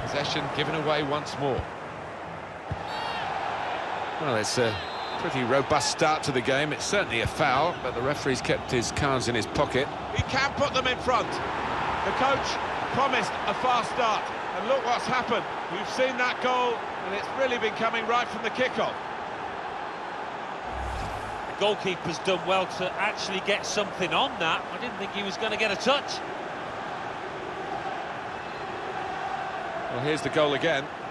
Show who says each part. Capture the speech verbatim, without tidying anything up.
Speaker 1: Possession given away once more. Well, it's a pretty robust start to the game. It's certainly a foul, but the referee's kept his cards in his pocket.
Speaker 2: He can put them in front. The coach promised a fast start, and look what's happened. We've seen that goal, and it's really been coming right from the kickoff.
Speaker 3: The goalkeeper's done well to actually get something on that. I didn't think he was going to get a touch.
Speaker 1: Well, here's the goal again.